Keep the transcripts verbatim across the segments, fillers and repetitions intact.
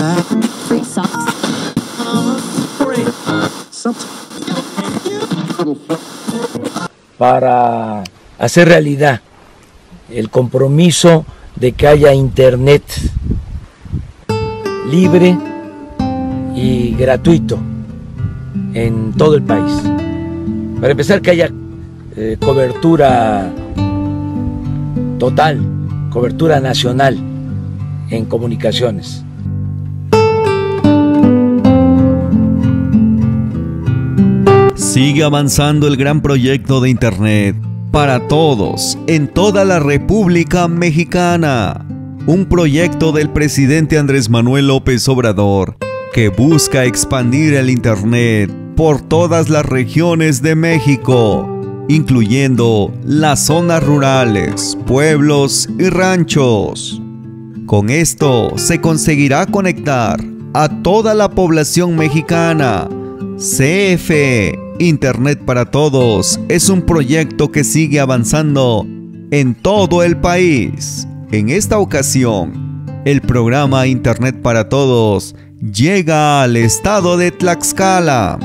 Para hacer realidad el compromiso de que haya internet libre y gratuito en todo el país. Para empezar, que haya eh, cobertura total, cobertura nacional en comunicaciones. Sigue avanzando el gran proyecto de Internet para todos en toda la República Mexicana. Un proyecto del presidente Andrés Manuel López Obrador que busca expandir el Internet por todas las regiones de México, incluyendo las zonas rurales, pueblos y ranchos. Con esto se conseguirá conectar a toda la población mexicana. C F E, Internet para Todos, es un proyecto que sigue avanzando en todo el país. En esta ocasión, el programa Internet para Todos llega al estado de Tlaxcala.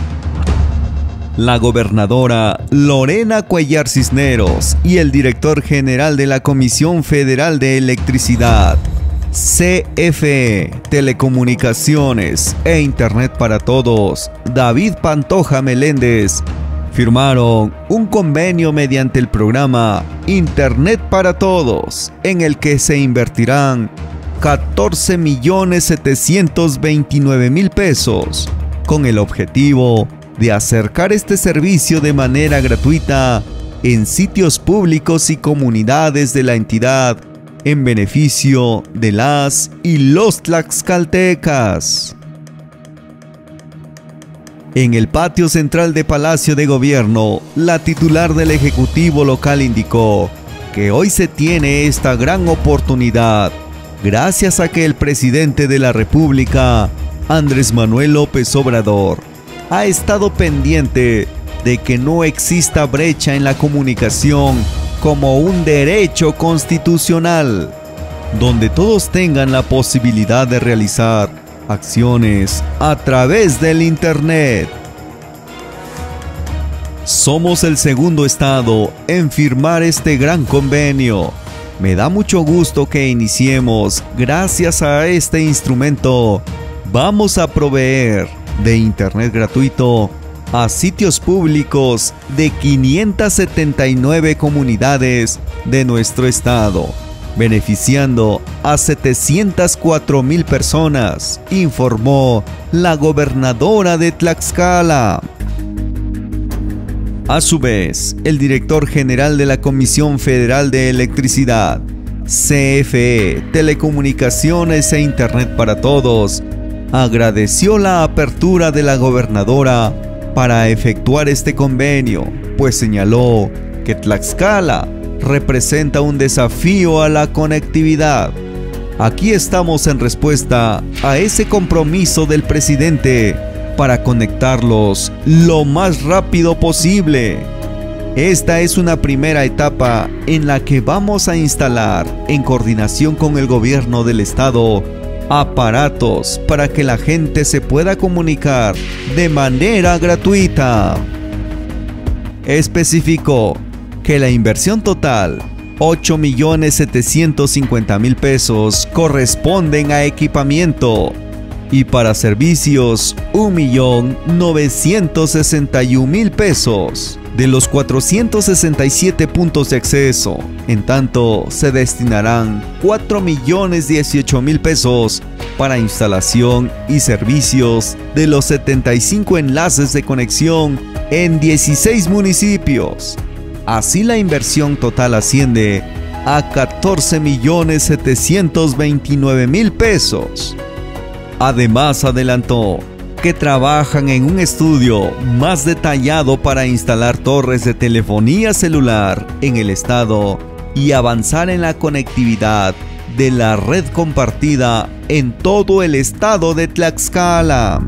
La gobernadora Lorena Cuellar Cisneros y el director general de la Comisión Federal de Electricidad, C F E, Telecomunicaciones e Internet para Todos, David Pantoja Meléndez, firmaron un convenio mediante el programa Internet para Todos, en el que se invertirán catorce millones setecientos veintinueve mil pesos, con el objetivo de acercar este servicio de manera gratuita en sitios públicos y comunidades de la entidad, en beneficio de las y los tlaxcaltecas. En el patio central de Palacio de Gobierno, la titular del Ejecutivo local indicó que hoy se tiene esta gran oportunidad gracias a que el presidente de la República, Andrés Manuel López Obrador, ha estado pendiente de que no exista brecha en la comunicación como un derecho constitucional, donde todos tengan la posibilidad de realizar acciones a través del Internet. Somos el segundo estado en firmar este gran convenio. Me da mucho gusto que iniciemos. Gracias a este instrumento, vamos a proveer de Internet gratuito a sitios públicos de quinientas setenta y nueve comunidades de nuestro estado, beneficiando a setecientas cuatro mil personas, informó la gobernadora de Tlaxcala. A su vez, el director general de la Comisión Federal de Electricidad, C F E, Telecomunicaciones e Internet para Todos, agradeció la apertura de la gobernadora para efectuar este convenio, pues señaló que Tlaxcala representa un desafío a la conectividad. Aquí estamos en respuesta a ese compromiso del presidente para conectarlos lo más rápido posible. Esta es una primera etapa en la que vamos a instalar, en coordinación con el gobierno del estado, aparatos para que la gente se pueda comunicar de manera gratuita. Especificó que la inversión total, ocho millones setecientos cincuenta mil pesos, corresponden a equipamiento, y para servicios, un millón novecientos sesenta y un mil pesos de los cuatrocientos sesenta y siete puntos de acceso. En tanto, se destinarán cuatro millones dieciocho mil pesos para instalación y servicios de los setenta y cinco enlaces de conexión en dieciséis municipios. Así, la inversión total asciende a catorce millones setecientos veintinueve mil pesos. Además, adelantó que trabajan en un estudio más detallado para instalar torres de telefonía celular en el estado y avanzar en la conectividad de la red compartida en todo el estado de Tlaxcala.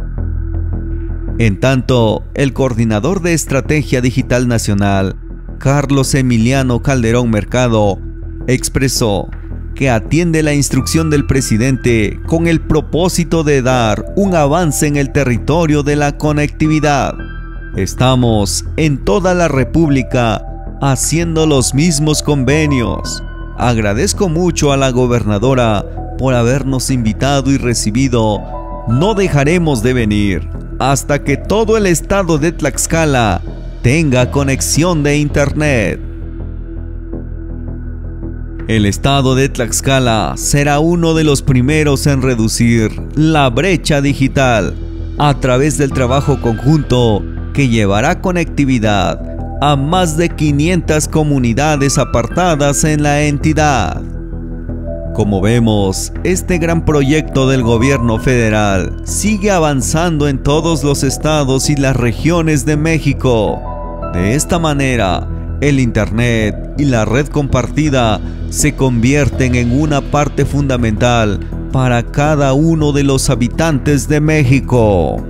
En tanto, el coordinador de Estrategia Digital Nacional, Carlos Emiliano Calderón Mercado, expresó que atiende la instrucción del presidente con el propósito de dar un avance en el territorio de la conectividad. Estamos en toda la República haciendo los mismos convenios. Agradezco mucho a la gobernadora por habernos invitado y recibido. No dejaremos de venir hasta que todo el estado de Tlaxcala tenga conexión de internet. El estado de Tlaxcala será uno de los primeros en reducir la brecha digital a través del trabajo conjunto que llevará conectividad a más de quinientas comunidades apartadas en la entidad. Como vemos, este gran proyecto del gobierno federal sigue avanzando en todos los estados y las regiones de México. De esta manera, el internet y la red compartida se convierten en una parte fundamental para cada uno de los habitantes de México.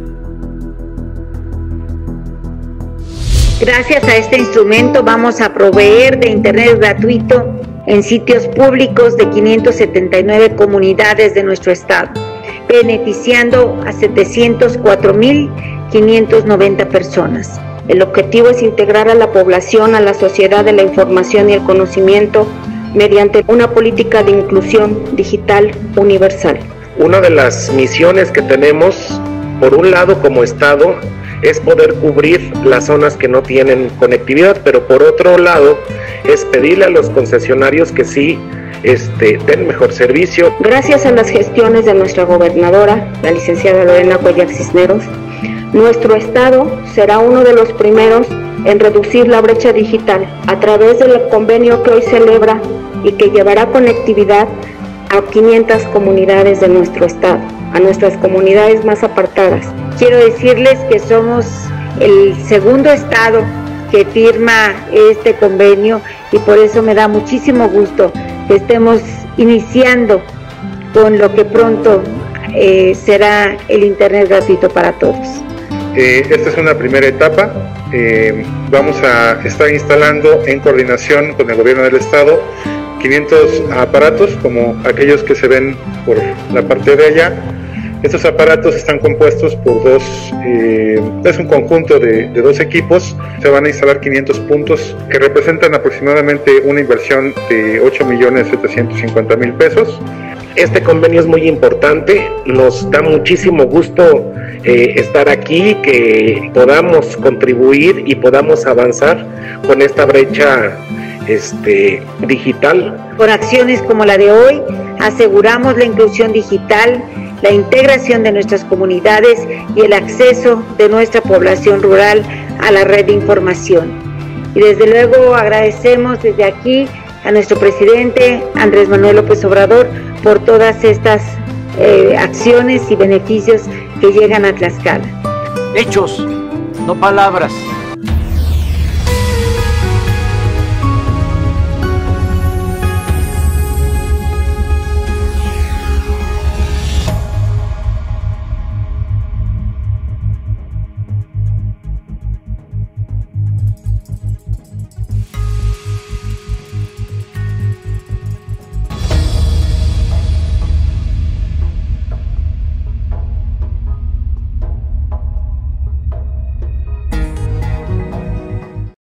Gracias a este instrumento vamos a proveer de internet gratuito en sitios públicos de quinientas setenta y nueve comunidades de nuestro estado, beneficiando a setecientas cuatro mil quinientas noventa personas. El objetivo es integrar a la población a la sociedad de la información y el conocimiento mediante una política de inclusión digital universal. Una de las misiones que tenemos, por un lado como Estado, es poder cubrir las zonas que no tienen conectividad, pero por otro lado es pedirle a los concesionarios que sí este, den mejor servicio. Gracias a las gestiones de nuestra gobernadora, la licenciada Lorena Cuellar Cisneros, nuestro estado será uno de los primeros en reducir la brecha digital a través del convenio que hoy celebra y que llevará conectividad a quinientas comunidades de nuestro estado, a nuestras comunidades más apartadas. Quiero decirles que somos el segundo estado que firma este convenio y por eso me da muchísimo gusto que estemos iniciando con lo que pronto eh, será el internet gratuito para todos. Eh, esta es una primera etapa. Eh, vamos a estar instalando en coordinación con el gobierno del estado quinientos aparatos como aquellos que se ven por la parte de allá. Estos aparatos están compuestos por dos, eh, es un conjunto de, de dos equipos. Se van a instalar quinientos puntos que representan aproximadamente una inversión de ocho millones setecientos cincuenta mil pesos. Este convenio es muy importante, nos da muchísimo gusto eh, estar aquí, que podamos contribuir y podamos avanzar con esta brecha este, digital. Con acciones como la de hoy, aseguramos la inclusión digital, la integración de nuestras comunidades y el acceso de nuestra población rural a la red de información. Y desde luego agradecemos desde aquí a nuestro presidente Andrés Manuel López Obrador por todas estas eh, acciones y beneficios que llegan a Tlaxcala. Hechos, no palabras.